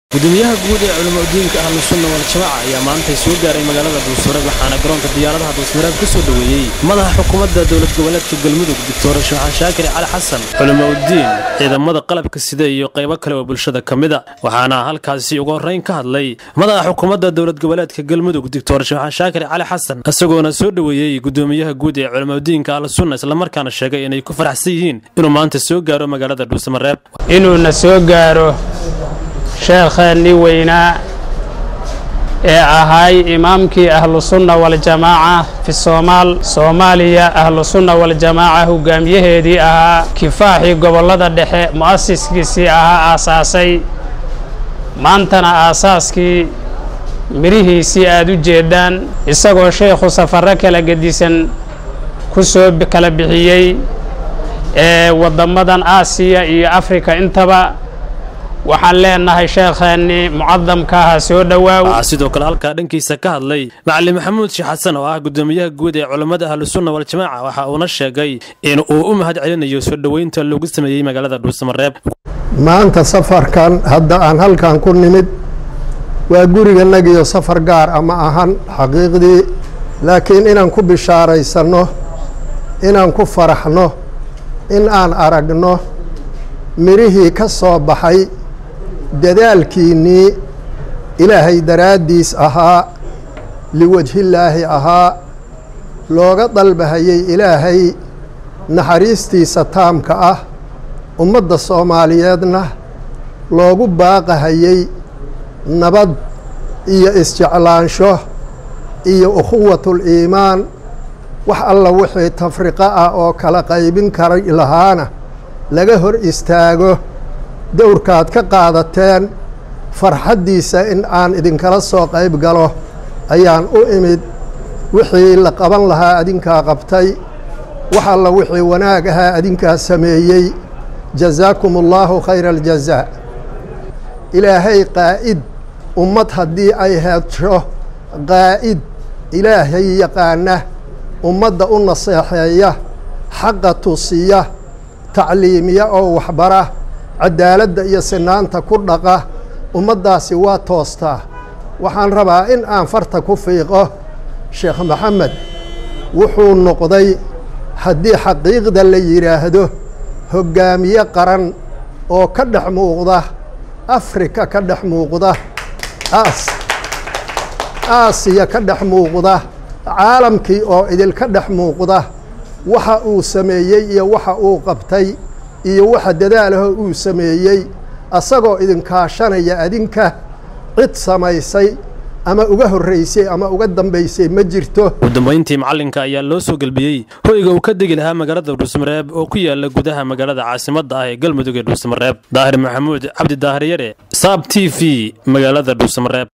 gudoomiyaha guud ee culimo diinka ahlu sunna wal jamaa ayaa maanta soo gaaray magaalada Buusore waxaana garoonka diyaaradaha Buusmareeb ka soo dhaweeyay madaxa xukuumadda dawlad goboleedka Galmudug Dr. Shaakir Cali Xasan culimo diin ciidamada qalabka sida iyo qaybo kale oo bulshada kamida waxaana halkaasi ugu horeyn ka hadlay madaxa xukuumadda dawlad goboleedka Galmudug Dr. Shaakir Cali Xasan asagoona soo dhaweeyay gudoomiyaha guud ee culimo diinka ahlu sunna isla markaana sheegay inay ku faraxsan yihiin inuu maanta soo gaaro magaalada Buusmareeb inuu na soo gaaro sheekhaani weynaa ee ahay imaamkii ahlu sunna wal jamaa fi Soomaaliya ahlu sunna wal jamaa hogaamiyaheedii ahaa kifaaxii gobolada dhexe muassiskiisii ahaa aasaasay maantana aasaaskii mirihiisii aad u jeedaan isagoo sheekhu safarro kala gedisan ku soo kala bixiyay wadamadan Aasiya iyo Afrika intaba waxaan leenahay sheekhaani mucadamka soo dhawaaw sidoo kale halka dhankiisa ka hadlay macallin maxamuud sheekh xasan oo ah gudoomiyaha guud ee culimada ahlu sunna wal jamaa waxa uu sheegay in uu u mahad celinayo soo dhaweynta loogu sameeyay magaalada Buusmareeb maanta safarkan hadda aan halkan ku nimid waa guriganagiyo safar gaar ama ahan xaqiiqdii laakiin inaan ku bishaaraysano inaan ku faraxno in aan aragno mirihii ka soo baxay dadaalkiinii ilaahay daraadiis ahaa liwajhillaahi ahaa looga dalbahayay ilaahay naxariistiisa taamka ah ummadda Soomaaliyeedna loogu baaqahayay nabad iyo isjeclaansho iyo ukhuwatul iimaan wax alla wixii tafriqa ah oo kala qaybin kara lahaana laga hor istaago dowrkaad ka qaadateen farxaddiisa in aan idinkala soo qayb galo ayaan u imid wixii la qaban lahaa adinkaa qabtay wax alla wixii wanaag ahaa adinkaa sameeyey jazaakum allaahu khayra aljazaa ilaahay qaa'id ummad haddii ay heedsho qaa'id ilaahay yaqaana ummadda u naseexeeya xaqa tusiya tacliimiya oo waxbara cadaaladda iyo sinaanta ku dhaqa ummaddaasi waa toostaa waxaan rabaa in aan farta ku fiiqo sheekh maxamed wuxuu noqday haddii xaqiiqda la yidhaahdo hoggaamiye qaran oo ka dhex muuqda afrika ka dhex muuqda aasiya ka dhex muuqda caalamkii oo idilka dhex muuqda waxa uu sameeyey iyo waxa uu qabtay iyo waxa dadaalaha uu sameeyey asagoo idin kaashanaya adinka cid samaysay ama uga horeysay ama uga dambeysay ma jirto gudoomiyaha macallinka ayaa loo soo galbiyay hoyga uu ka degi lahaa magaalada Buusmareeb oo ku yaala gudaha magaalada caasimadda ah ee Galmudug ee Buusmareeb Daahir Maxamuud Cabdi Daahir Yare Saab TV magaalada Buusmareeb